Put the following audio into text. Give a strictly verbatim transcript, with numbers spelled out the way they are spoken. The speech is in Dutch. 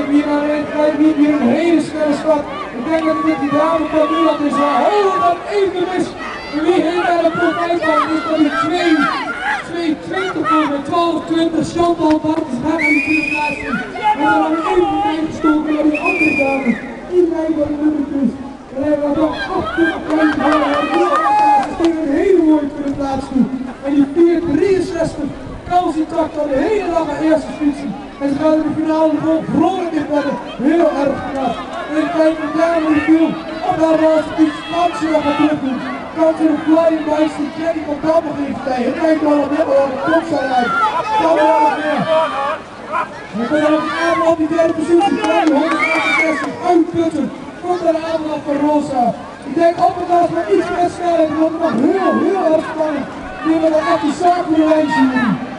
hier naar de kijk wie hier een hele snelle stad. Ik denk dat dit die dame van Nederland is wel heel dat even is. En wie heel naar de profijt van is dat die twee, twee twintig voor twaalf twintig Chantal Bartels gaat aan die vierde plaats in. En dan hebben we even mee gestoken naar die andere dame. Iedereen van de nummertjes. Dan hebben we nog achtentwintig punten voor een hele mooie tweede plaats toe. En die vier drieënzestig Kelsey trakt al de hele dag aan eerste fietsen. En ze gaan in de finale gewoon vrolijk in worden. Heel erg knap. En ik kijk naar Daan in de viel. Op haar laatste fiets. Kan ze nog wat terug doen. Kan ze de flying bikes die Jenny van Kampen geeft bij. Ik kijk wel op dit moment. Komt zo uit. Kan er wel nog meer. We kunnen nog een op die derde positie. Kan die honderdachtzestig uitputten. Komt er de aanval van Rosa. Ik denk op het laatst maar iets meer sneller. Het wordt nog heel, heel erg spannend. Die willen echt die zakelijke lijn zien.